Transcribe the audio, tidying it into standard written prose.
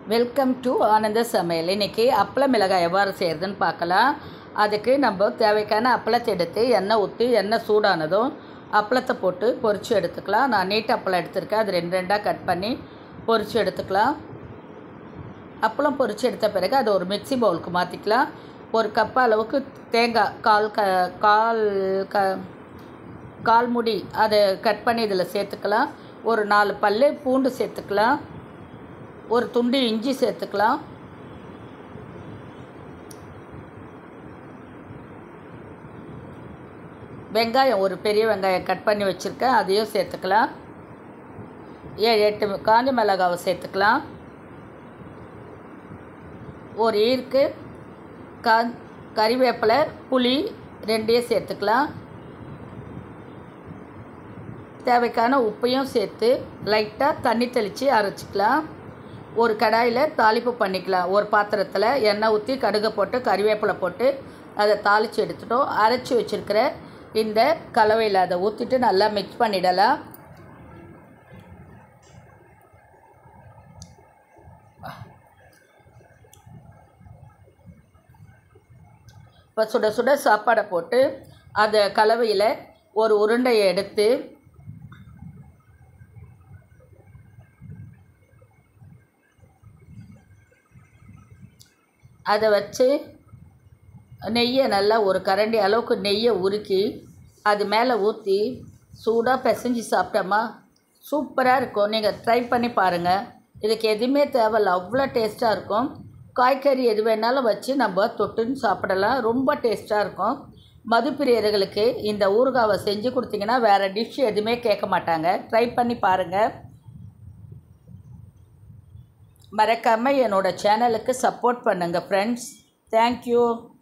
Welcome to ஆனந்த சமையல். இன்றைக்கி அப்பள மிளகாய் எவ்வாறு செய்கிறதுன்னு பார்க்கலாம். அதுக்கு நம்ம தேவைக்கான அப்பளத்தை எடுத்து எண்ணெய் ஊற்றி எண்ணெய் சூடானதும் அப்பளத்தை போட்டு பொரித்து எடுத்துக்கலாம். நான் நீட் அப்பளம் எடுத்துருக்கேன். அது ரெண்டாக கட் பண்ணி பொரித்து எடுத்துக்கலாம். அப்பளம் பொரித்து எடுத்த பிறகு அதை ஒரு மிக்சி பவுலுக்கு மாற்றிக்கலாம். ஒரு கப் அளவுக்கு தேங்காய் கால் முடி அதை கட் பண்ணி இதில் சேர்த்துக்கலாம். ஒரு 4 பல்லு பூண்டு சேர்த்துக்கலாம். ஒரு துண்டு இஞ்சி சேர்த்துக்கலாம். வெங்காயம் ஒரு பெரிய வெங்காயம் கட் பண்ணி வச்சுருக்கேன், அதையும் சேர்த்துக்கலாம். 7-8 காஞ்ச மிளகாவை சேர்த்துக்கலாம். ஒரு ஈர்க்கு கறிவேப்பிலை, புளி 2 சேர்த்துக்கலாம். தேவைக்கான உப்பையும் சேர்த்து லைட்டாக தண்ணி தெளித்து அரைச்சிக்கலாம். ஒரு கடாயில் தாளிப்பு பண்ணிக்கலாம். ஒரு பாத்திரத்தில் எண்ணெய் ஊற்றி கடுகை போட்டு கறிவேப்பிலை போட்டு அதை தாளித்து எடுத்துட்டோம். அரைச்சி வச்சுருக்கிற இந்த கலவையில் அதை ஊற்றிட்டு நல்லா மிக்ஸ் பண்ணிடலாம். இப்போ சுட சுட சாப்பாடை போட்டு அந்த கலவையில் ஒரு உருண்டையை எடுத்து அதை வச்சு நெய்யை நல்லா ஒரு கரண்டி அளவுக்கு நெய்யை உருக்கி அது மேலே ஊற்றி சூடாக பிசைஞ்சு சாப்பிட்டோமா சூப்பராக இருக்கும். நீங்கள் ட்ரை பண்ணி பாருங்கள். இதுக்கு எதுவுமே தேவையில்ல, அவ்வளோ டேஸ்ட்டாக இருக்கும். காய்கறி எது வேணாலும் வச்சு நம்ம தொட்டுன்னு சாப்பிடலாம். ரொம்ப டேஸ்ட்டாக இருக்கும். மதுப்பிரியர்களுக்கு இந்த ஊறுகாவை செஞ்சு கொடுத்தீங்கன்னா வேறு டிஷ் எதுவுமே கேட்க மாட்டாங்க. ட்ரை பண்ணி பாருங்கள். மறக்காமல் என்னோடய சேனலுக்கு சப்போர்ட் பண்ணுங்கள் ஃப்ரெண்ட்ஸ். தேங்க்யூ.